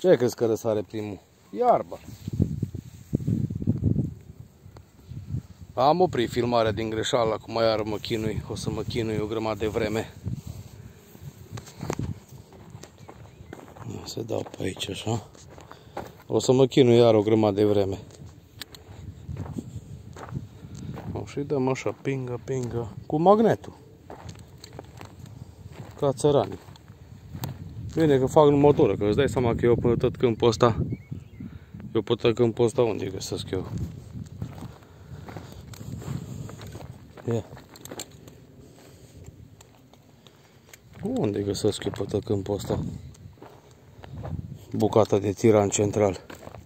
Ce crezi că răsare primul? Iarba. Am oprit filmarea din greșeală, acum iar mă chinui, o să mă chinui o grămadă de vreme. Se dau pe aici așa. O să mă chinui iar o grămadă de vreme. Și dăm așa, pingă, pingă, cu magnetul. Ca țăranii. Bine că fac în motoră, că îți dai seama că eu pe tot câmpul ăsta. Eu pe tot câmpul ăsta unde găsesc eu? Ia. Unde găsesc eu pe tot câmpul ăsta? Bucata de tiran central.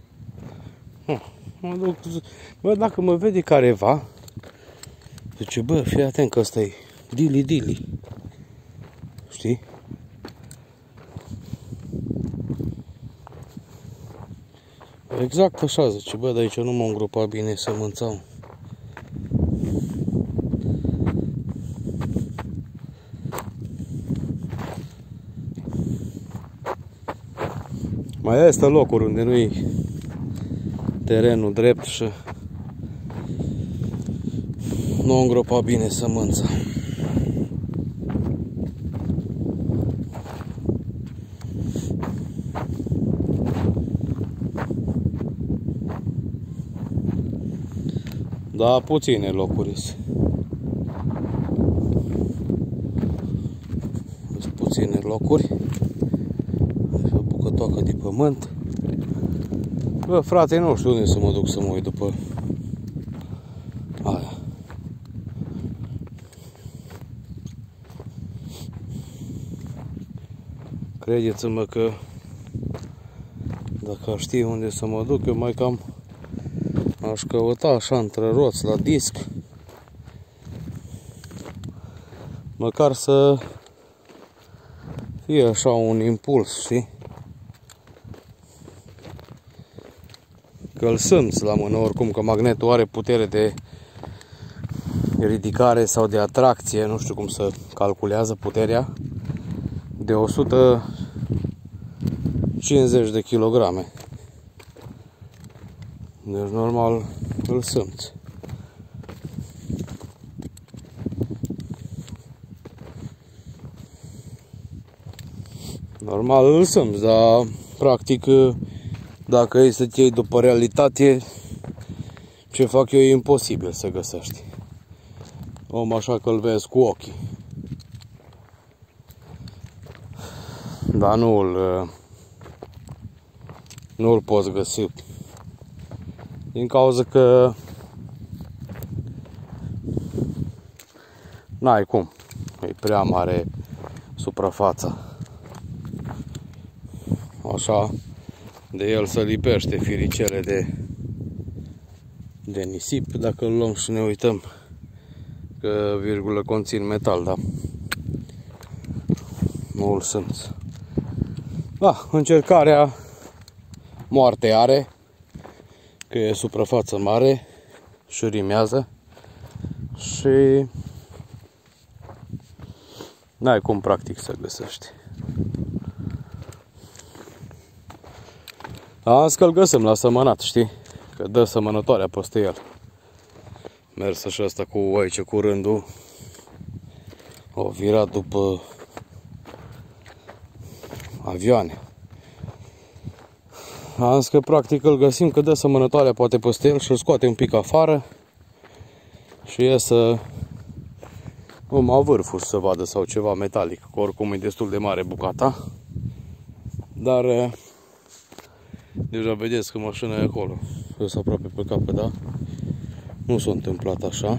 Mă duc, bă, dacă mă vede careva, zice, bă, fii atent că ăsta e dili-dili. Știi? Exact așa zice, bă, de aici nu m-am îngropat bine sămânța. Mai este locuri unde nu-i terenul drept și nu am îngropat bine sămânța. Da, puține locuri sunt. Sunt puține locuri. Și o bucătoacă de pământ. Bă, frate, nu știu unde să mă duc să mă uit după aia. Credeți-mă că dacă aș ști unde să mă duc, eu mai cam aș căuta așa între roți la disc. Măcar să fie așa un impuls, știi? Că îl simți la mână oricum, că magnetul are putere de ridicare sau de atracție, nu știu cum să calculează puterea, de 150 de kilograme. Deci normal îl simți. Normal îl simți, dar practic dacă e să te iei după realitate, ce fac eu e imposibil să găsești. Om așa că îl vezi cu ochii. Dar nu-l poți găsi. Din cauza că n-ai cum. E prea mare suprafața. Așa, de el se lipește firicele de nisip, dacă îl luăm și ne uităm că virgulă conțin metal, da? Nu îl simți. Da, încercarea moarte are, că e suprafață mare și rimează și n-ai cum practic să găsești. Azi că-l găsim la sămănat, știi? Că dă sămănătoarea peste el. Mers și ăsta cu aici cu rândul. O virat după avioane. Am zis că practic îl găsim, că dă sămănătoarea poate peste el și îl scoate un pic afară și iese numai vârful să vadă sau ceva metalic, că oricum e destul de mare bucata. Dar deja vedeți că mașina e acolo, eu sunt aproape pe capăt, da? Nu s-a întâmplat așa.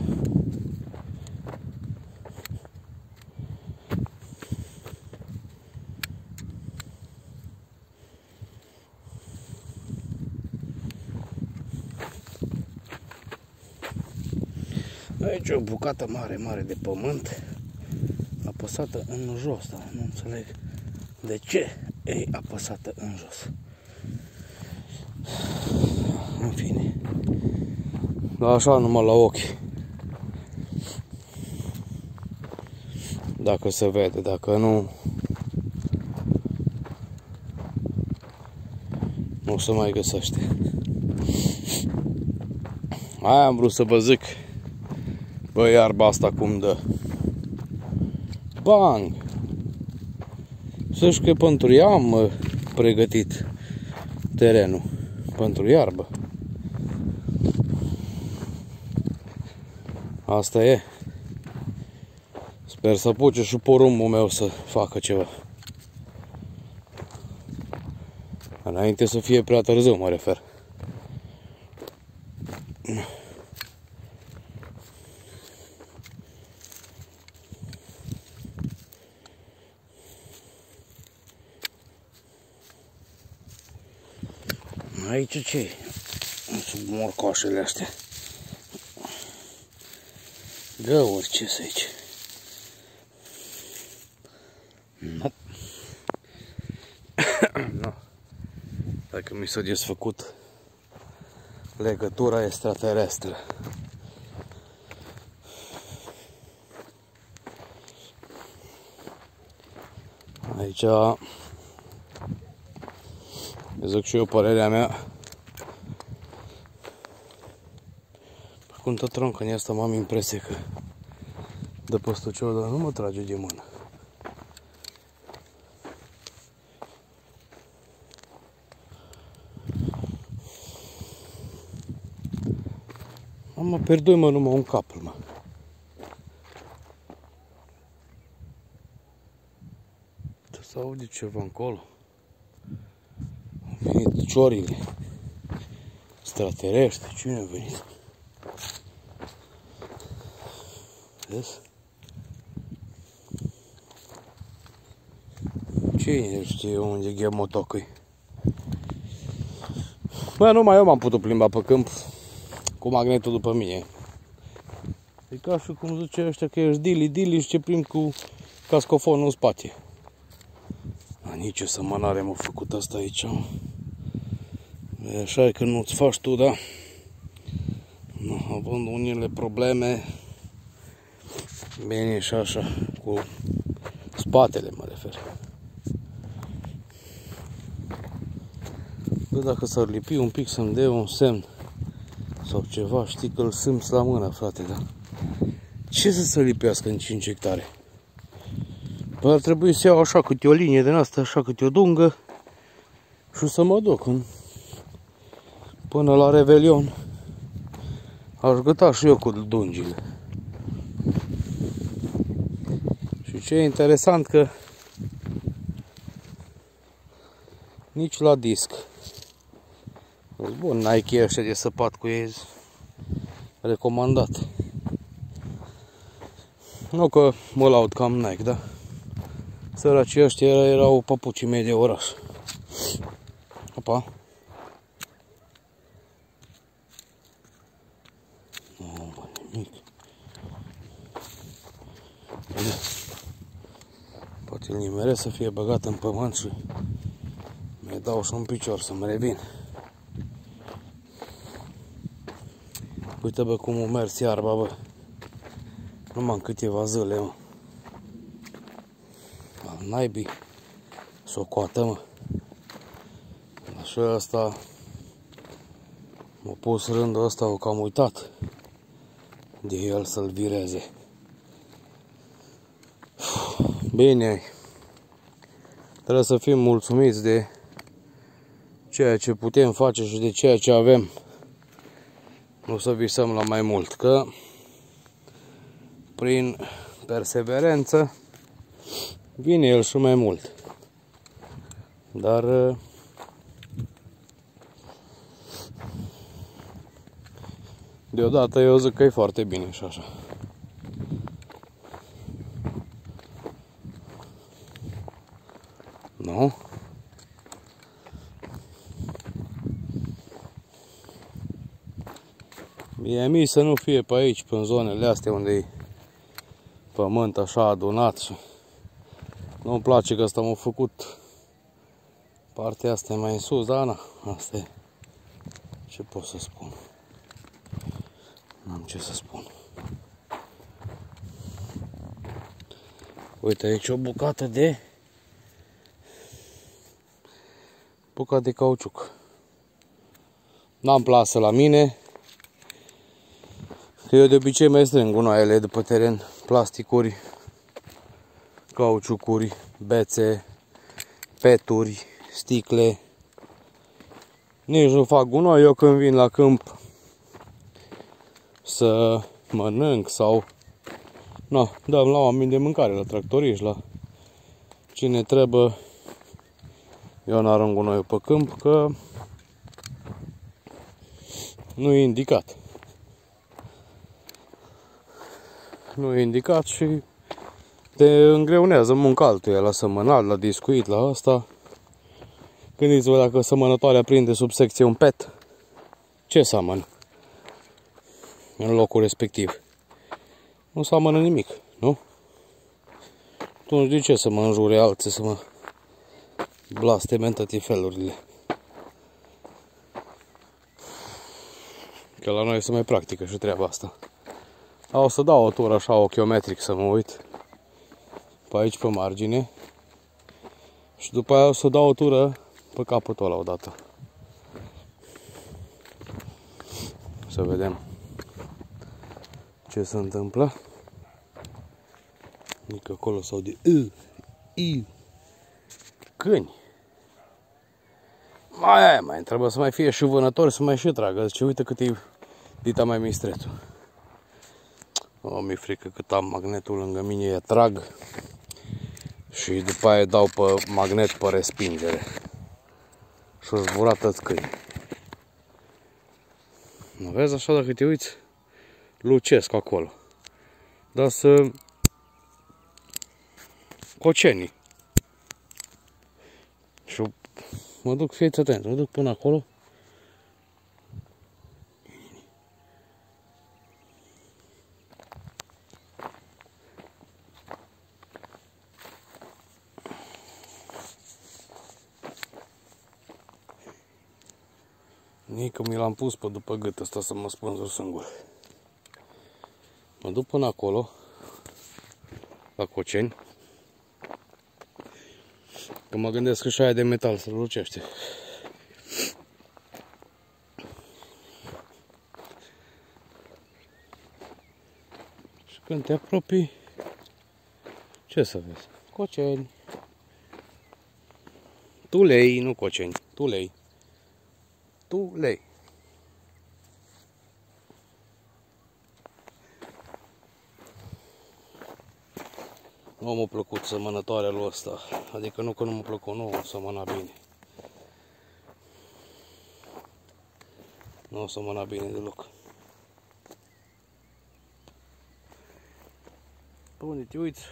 Aici e o bucată mare, mare de pământ apăsată în jos, dar nu înțeleg de ce e apăsată în jos. În fine. Dar așa numai la ochi. Dacă se vede, dacă nu, nu se mai găsește. Aia am vrut să vă zic. Bă, iarba asta cum dă. Bang! Să știu că pentru ea am pregătit terenul. Pentru iarbă. Asta e. Sper să apuce și porumbul meu să facă ceva. Înainte să fie prea târziu, mă refer. Aici ce-i? Sunt morcoașele astea. Găuri, ce să aici? No. No. Dacă mi s-a desfăcut legătura extraterestră. Aici zic și eu părerea mea. Cum tot troncă în asta m-am impresie că de păstucior, dar nu mă trage de mână. Am pierdut, mă, numai un cap, mă. Ce să aude ceva încolo? Au venit ciorile. Extraterestri, cine a venit? Vezi? Cine știe unde ghemotocăi? Bă, numai eu m-am putut plimba pe câmp cu magnetul după mine. E ca și cum zice ăștia că ești dili și ce plimbi cu cascofonul în spate. Dar nici sămănare m-a făcut asta aici. E așa e că nu-ți faci tu, da? Având unele probleme, bine și așa, cu spatele mă refer. Bă, dacă s-ar lipi un pic să-mi dea un semn sau ceva, știi că îl simți la mână, frate, da? Ce să se lipească în 5 hectare? Bă, ar trebui să iau așa câte o linie din asta, așa câte o dungă și să mă duc până la Revelion. Aș găta și eu cu dungile. Și ce e interesant că nici la disc. Bun, Nike ăștia de săpat cu ei, recomandat. Nu că mă laud cam Nike, da? Săracii ăștia erau papucii mei de oraș. Opa. Nu, bă, nimic. Bine. Poate îl nimeresc să fie băgat în pământ și mi dau și un picior să-mi revin. Uite, bă, cum a mers iarba, bă. Numai în câteva zile, mă. Al naibii s-o coată, mă. Așa asta m-a pus rândul ăsta, o cam uitat de el să-l vireze. Bine, trebuie să fim mulțumiți de ceea ce putem face și de ceea ce avem. Nu să visăm la mai mult, că prin perseverență vine el și mai mult. Dar deodată eu zic că e foarte bine și așa. Nu? Mie să nu fie pe aici, pe zonele astea unde e pământ așa adunat și nu-mi place că asta m-a făcut partea asta mai în sus, dar na, asta e. Ce pot să spun? N-am ce să spun. Uite aici o bucată de cauciuc. N-am plasă la mine. Că eu de obicei mai strâng gunoaiele după teren. Plasticuri, cauciucuri, bețe, peturi, sticle. Nici nu fac gunoi. Eu când vin la câmp să mănânc sau dăm la oameni de mâncare, la tractoriști, la cine trebuie. Eu n-arunc gunoiul pe câmp, că nu e indicat. Nu e indicat și te îngreunează munca altuia, la sămânat, la discuit, la asta. Gândiți-vă dacă sămănătoarea prinde sub secție un pet, ce seamănă în locul respectiv? Nu seamănă nimic, nu? Atunci de ce să mă înjure alții, să mă blasteme în toate felurile? Că la noi se mai practică și treaba asta. O să dau o tură așa ochiometric să mă uit pe aici pe margine și după aia o să dau o tură pe capătul ăla odată. Să vedem ce se întâmplă. Nici acolo sau de câini. Mai trebuie să mai fie și vânători să mai și tragă. Zice, uite cât e dita mai mistrețul. Mi-e frică cât am magnetul lângă mine, e trag și după aia dau pe magnet pe respingere și-o zbura toți câini. Nu vezi așa, dacă te uiți, lucesc acolo. Dar să cocenii. Și mă duc, fiți atent, mă duc până acolo. Nici că mi l-am pus pe după gât ăsta să mă spânzur singur. Mă duc până acolo, la coceni, că mă gândesc că și aia de metal se lucește. Și când te apropii, ce să vezi? Coceni. Tulei, nu coceni, tulei. Tulei. Nu m-a plăcut sămănătoarea lui ăsta. Adică nu că nu m-a plăcut, nu o sămăna bine. Nu o sămăna bine deloc. Pe unde te uiți,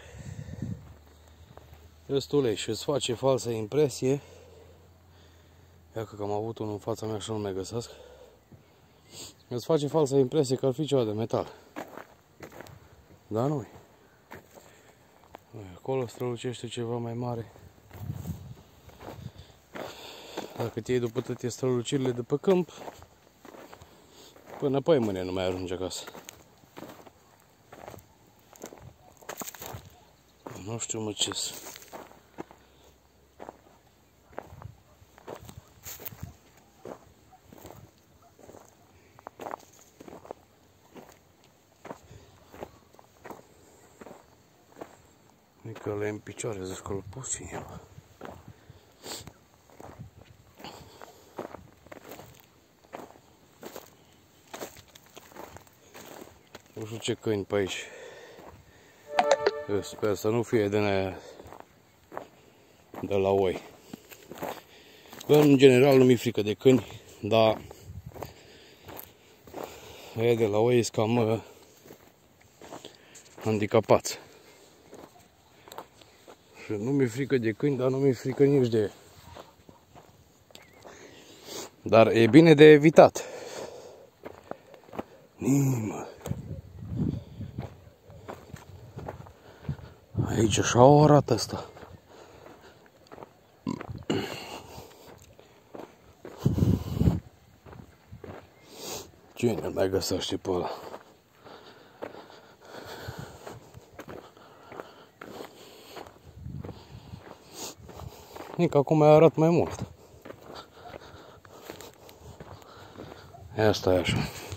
tulei și îți face falsă impresie. Ia că am avut unul în fața mea și nu mai găsesc. Îți face falsă impresie că ar fi ceva de metal. Dar nu-i. Acolo strălucește ceva mai mare. Dacă te iei după toate strălucirile de pe câmp, până pe mâine nu mai ajunge acasă. Nu știu mă ce-s. Că le în picioare, zici că l-a pus cineva. Nu știu ce câini pe aici. Eu sper să nu fie din aia de la oi. În general nu mi-e frică de câini, dar aia de la oi sunt cam handicapați. Și nu mi-e frică de câini, dar nu mi-e frică nici de... Dar e bine de evitat. Nimă. Aici așa o arată asta. Cine mai găsește pe ăla? Nici acum mai arăt mai mult. Asta e așa.